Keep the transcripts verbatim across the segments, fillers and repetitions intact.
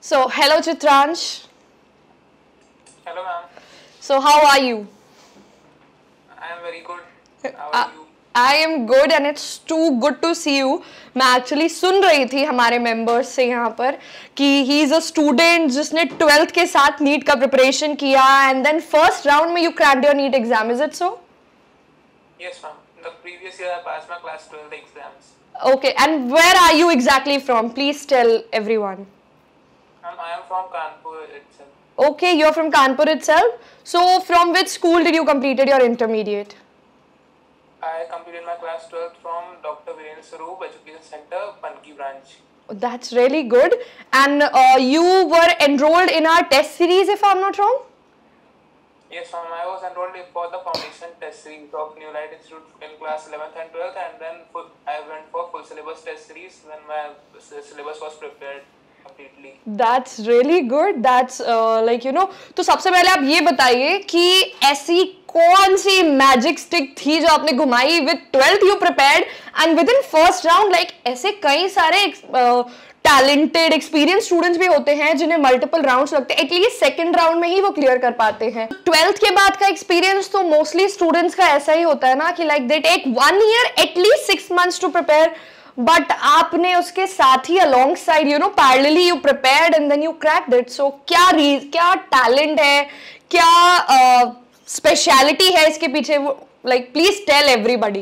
So, hello Chitransh. Hello, ma'am. So, how are you? I am very good. How Uh, are you? I am good and it's too good to see you. मैं actually सुन रही थी हमारे members से यहाँ पर कि he is a student जिसने ट्वेल्थ के साथ नीट का प्रिपरेशन किया एंड देन फर्स्ट राउंड में you cracked your NEET exam. Is it so? Yes, ma'am. The previous year I passed my class twelve exams. Okay, and where are you exactly from? Please tell everyone. Ma'am, I am from Kanpur itself. Okay, you're from Kanpur itself. So, from which school did you completed your intermediate? I completed my class twelfth from Doctor Virendra Saroop Education Center, Panki branch. That's really good. And uh, you were enrolled in our test series, if I'm not wrong? Yes, ma'am. I was enrolled for the foundation test series of New Light Institute in class eleventh and twelfth, and then full, I went for full syllabus test series when my syllabus was prepared completely. That's really good. That's uh, like you know. तो सबसे पहले आप ये बताइए कि ऐसी कौन सी magic stick थी जो आपने घुमाई with twelfth you prepared and within first round. Like ऐसे कई सारे टैलेंटेड एक्सपीरियंस स्टूडेंट्स भी होते हैं जिन्हें मल्टीपल राउंड्स लगते हैं, एटलीस्ट सेकंड राउंड में ही वो क्लियर कर पाते हैं. ट्वेल्थ के बाद का एक्सपीरियंस तो मोस्टली स्टूडेंट्स का ऐसा ही होता है ना कि like they take one year at least six months to prepare, but आपने उसके साथ ही alongside you know parallelly you prepared and then you cracked it. So क्या रीज क्या टैलेंट है, क्या स्पेशलिटी uh, है इसके पीछे? Like please tell everybody.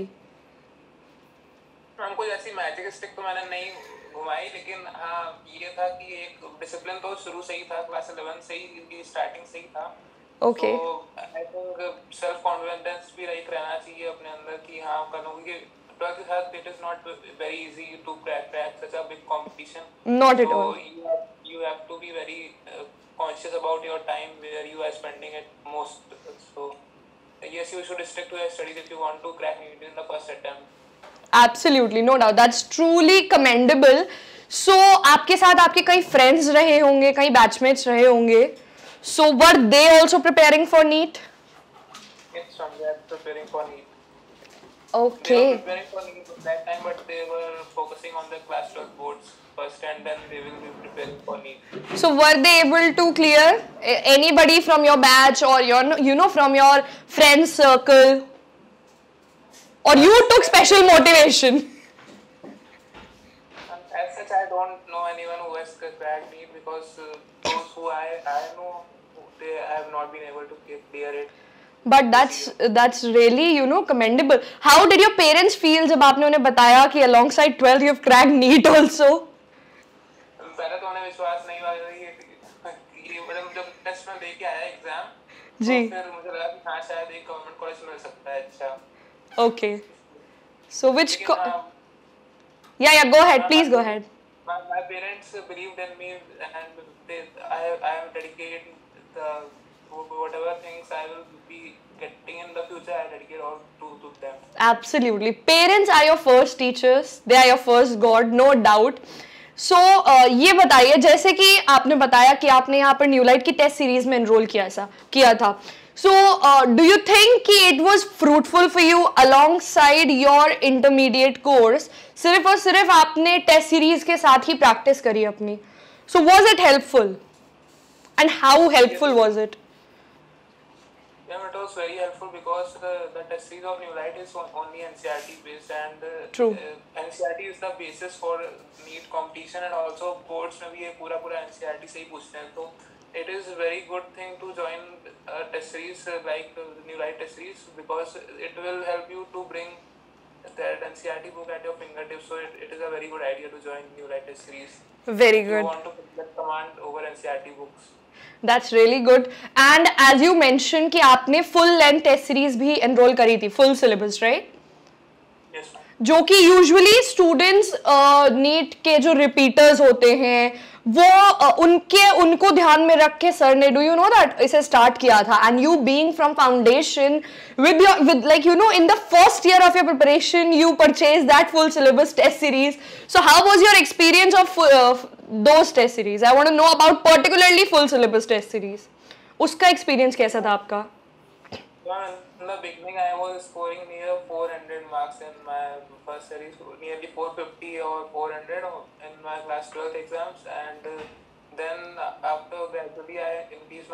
Ma'am, कोई ऐसी मैजिक स्टिक तो मैंने नहीं घुमाई, लेकिन हाँ ये था कि एक डिसिप्लिन तो शुरू से ही था, क्लास इलेवन से ही, इनकी स्टार्टिंग से ही था. Okay. I think self confidence भी एक रहना चाहिए अपने अंदर कि हाँ करूँगी. ट्वेल्थ के साथ it is not very easy to crack crack such a big competition. Not at all. You have to be very uh, conscious about your time where you are spending it most. So yes, you should stick to your studies if you want to crack it in the first attempt. Absolutely, no doubt. That's truly commendable. So, आपके साथ आपके कई friends रहे होंगे, कई batchmates रहे होंगे. So, were they also preparing for NEET? Yes, ma'am, they are preparing for NEET. Okay. They were preparing for NEET at that time, but they were focusing on the class twelve boards first, and then they will be preparing for NEET. So, were they able to clear? Anybody from your batch or your, you know, from your friend circle? Or you took special motivation? As such, I don't know anyone who has cracked NEET because uh, those who I, I know, they have not been able to clear it. But that's that's really you know commendable. How did your parents feel जब आपने उन्हें बताया कि alongside twelfth you have cracked NEET also? पहले तो उन्हें विश्वास नहीं हुआ कि मतलब जब टेस्ट में दे के आया एग्जाम जी. तो फिर मुझे लगा कि हाँ शायद एक गवर्नमेंट कॉलेज मिल सकता है. अच्छा. Okay. So which co- yeah yeah go ahead please go ahead. My, my parents believed in me and they I I am dedicated the whatever things I will be getting in the future I dedicate all to to them. Absolutely. Parents are your first teachers. They are your first God, no doubt. So so, uh, ये बताइए जैसे कि आपने बताया कि आपने यहाँ पर न्यू लाइट की टेस्ट सीरीज में एनरोल किया सा किया था. सो डू यू थिंक कि it was fruitful for you alongside your intermediate course? सिर्फ और सिर्फ आपने टेस्ट सीरीज के साथ ही प्रैक्टिस करी अपनी. So was it helpful and how helpful was it? Yeah, it was very helpful because the, the test series of New Light is only N C R T based, and uh, True. Uh, N C R T is the basis for NEET competition, and also boards में भी ये पूरा पूरा N C R T से ही पूछते हैं. तो it is a very good thing to join a test series uh, like uh, New Light test series because it will help you to bring that N C R T book at your fingertips. So it, it is a very good idea to join New Light test series. Very if good. You want to get command over N C R T books. That's really good. And as you mentioned कि आपने full length test series भी enroll करी थी, full syllabus, right? Yes, ma'am. जो कि usually students NEET के जो repeaters होते हैं वो uh, उनके उनको ध्यान में रख के सर ने डू यू नो दैट इसे स्टार्ट किया था. And you being from foundation with your with like you know in the first year of your preparation you purchase that full syllabus test series. So how was your experience of those test series? I want to know about particularly full syllabus test series. उसका experience कैसा था आपका? In the beginning, I was scoring near four hundred marks in my first series, nearly four fifty or four hundred in my class twelfth exams, and uh, then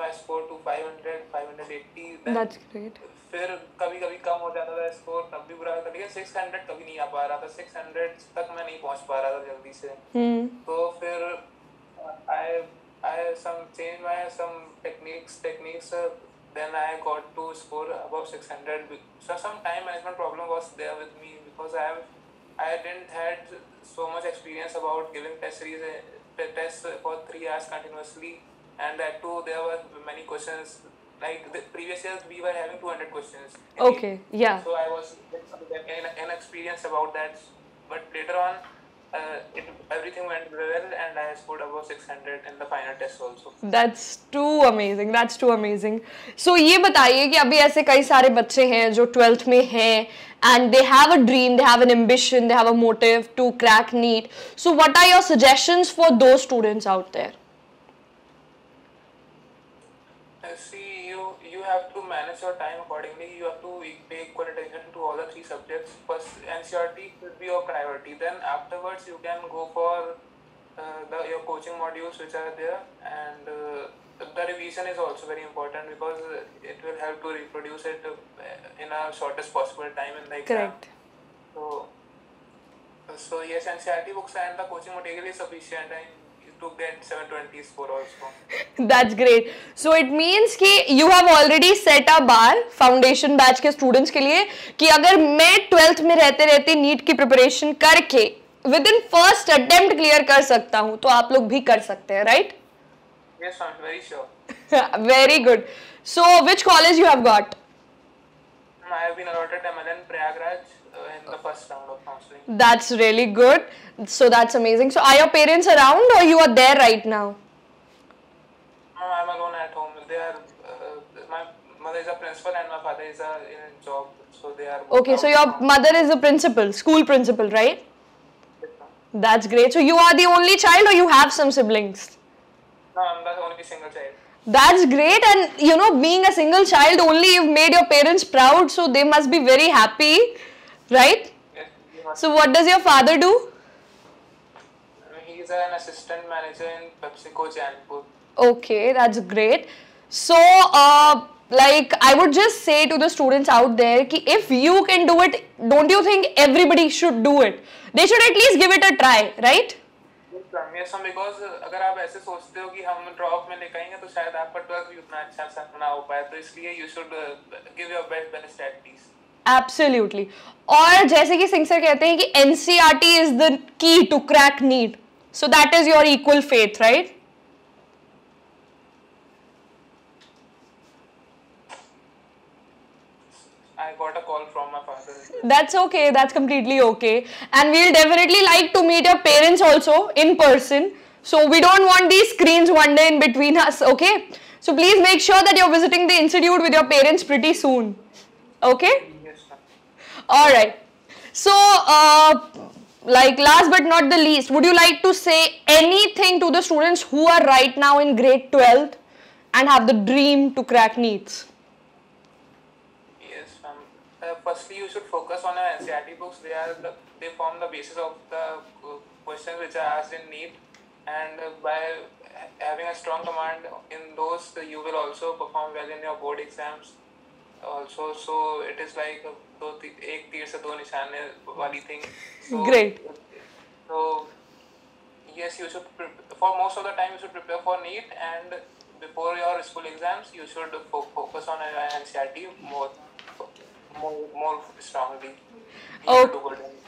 I scored to five hundred, five eighty. Then That's great. फिर कभी कभी कम हो जाता था score, तब भी बुरा लगता, लेकिन six hundred कभी नहीं आ पा रहा था, six hundred तक मैं नहीं पहुंच पा रहा था जल्दी से. Hmm. तो फिर I I some change my some techniques techniques uh, then I got to score above six hundred. So some time management problem was there with me because I have I didn't had so much experience about giving test series uh, tests for three hours continuously, and that too there were many questions. Like the previous years we were having two hundred questions. Okay, yeah. So I was inexperienced about that, but later on uh, it, everything went well and I scored above six hundred in the final test also. That's too amazing. That's too amazing. So ये बताइए कि अभी ऐसे कई सारे बच्चे हैं जो ट्वेल्थ में हैं and they have a dream, they have an ambition, they have a motive to crack NEET. So what are your suggestions for those students out there? Uh, see, you you have to manage your time accordingly. You have to pay equal attention to all the three subjects. First, N C R T should be your priority. Then afterwards, you can go for uh, the your coaching modules which are there, and uh, the revision is also very important because it will help to reproduce it uh, in a shortest possible time in the exam. Correct. So, so yes, N C R T books and the coaching material is sufficient and to get seven twenty score also. That's great. So it means कि you have already set a bar foundation batch के students के लिए कि अगर मैं twelfth में रहते रहते नीट की प्रिपरेशन करके within first attempt clear कर सकता हूँ तो आप लोग भी कर सकते हैं, right? Yes, I'm very sure. Very good. So which college you have got? I have been allotted M L N Prayagraj uh, in the first round of counseling. That's really good. So that's amazing. So are your parents around or you are there right now? No, I'm alone at home. They are. Uh, my mother is a principal and my father is a in a job, so they are. Okay, so your mother is a principal, school principal, right? Yes, ma'am. That's great. So you are the only child or you have some siblings? No, I'm the only single child. That's great. And you know, being a single child, only you've made your parents proud, so they must be very happy, right? Yes, you must- So what does your father do? He is an assistant manager in PepsiCo Jaipur. Okay, that's great. So, uh, like, I would just say to the students out there, कि if you can do it, don't you think everybody should do it? They should at least give it a try, right? Yes, ma'am, because अगर आप ऐसे सोचते हो कि हम drop में लेकर आएंगे तो शायद आपका ट्वेल्थ भी उतना अच्छा सा ना हो पाए, तो इसलिए you should uh, give your best best at least. Absolutely. और जैसे कि सिंह सर कहते हैं कि N C R T is the key to crack NEET. So that is your equal faith, right? I got a call from my father. That's okay. That's completely okay. And we'll definitely like to meet your parents also in person. So we don't want these screens one day in between us, okay? So please make sure that you're visiting the institute with your parents pretty soon. Okay? Yes, ma'am. Alright. So, uh, like last but not the least, would you like to say anything to the students who are right now in grade twelve and have the dream to crack NEETs? Yes, ma'am. Uh, firstly, you should focus on your N C R T books. They are the, they form the basis of the uh, questions which are asked in NEET, and uh, by having a strong command in those, uh, you will also perform well in your board exams. Also, so it is like uh, दो ती- एक तीर से दो निशाने वाली thing. So, Great. So yes, you should pre- for most of the time you should prepare for NEET, and before your school exams you should fo- focus on your N C R T more, more, more strongly. You Oh. should do good in-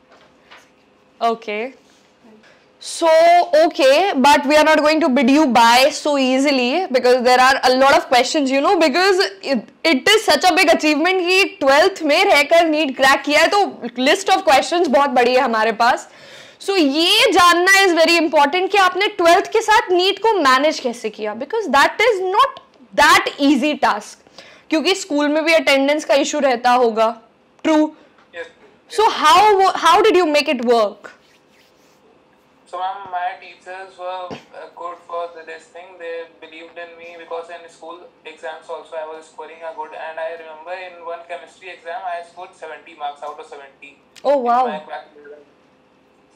Okay. So, okay, but we are not going to bid you bye so easily because there are a lot of questions, you know, because it, it is such a big achievement कि twelfth में रहकर NEET crack किया है, तो list of questions बहुत बड़ी है हमारे पास. सो so, ये जानना इज वेरी इंपॉर्टेंट कि आपने ट्वेल्थ के साथ नीट को मैनेज कैसे किया, because that is not that easy task, क्योंकि स्कूल में भी अटेंडेंस का इशू रहता होगा. True. Yes. So how how did you make it work? So ma'am, my teachers were uh, good for the- this thing. They believed in me because in school exams also I was scoring a good. And I remember in one chemistry exam I scored seventy marks out of seventy. Oh in wow. my class exam.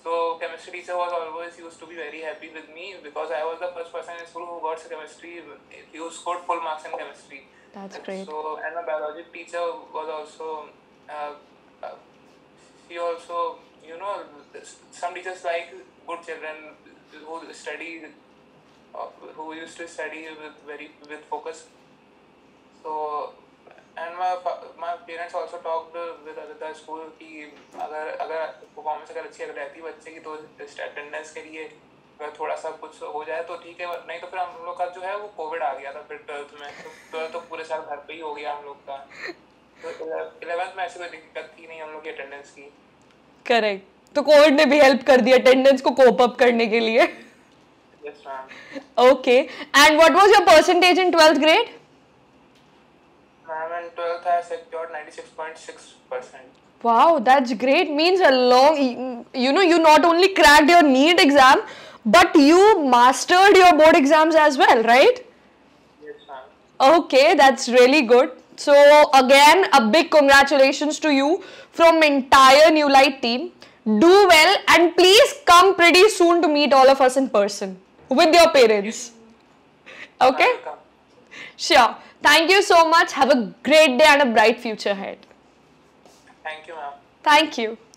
So chemistry teacher was always used to be very happy with me because I was the first person in school who got chemistry. He scored full marks in chemistry. That's great. So and my biology teacher was also. Uh, uh, he also, you know, some teachers like good children who study, uh, who used to study with very with focus. So. And my my parents also talked with the school कि अगर अगर performance अगर अच्छी अगर रहती है बच्चे की तो अटेंडेंस के लिए अगर थोड़ा सा कुछ हो जाए तो ठीक है, नहीं तो फिर हम लोग का जो है वो कोविड आ गया था फिर ट्वेल्थ में, तो ट्वेल्थ तो पूरे साल घर पे ही हो गया हम लोग का, तो इलेवेंथ में ऐसी कोई दिक्कत थी नहीं हम लोग की अटेंडेंस की. करेक्ट. तो कोविड ने भी हेल्प कर दिया अटेंडेंस को कोप अप करने के लिए. Yes ma'am. Okay. And what was your percentage in twelfth grade? Ma'am, in twelfth I secured ninety-six point six percent. Wow, that's great. Means a long, you know, you not only cracked your NEET exam, but you mastered your board exams as well, right? Yes, ma'am. Okay, that's really good. So again, a big congratulations to you from entire New Light team. Do well and please come pretty soon to meet all of us in person with your parents. Okay? Sure. Thank you so much. Have a great day and a bright future ahead. Thank you, ma'am. Thank you.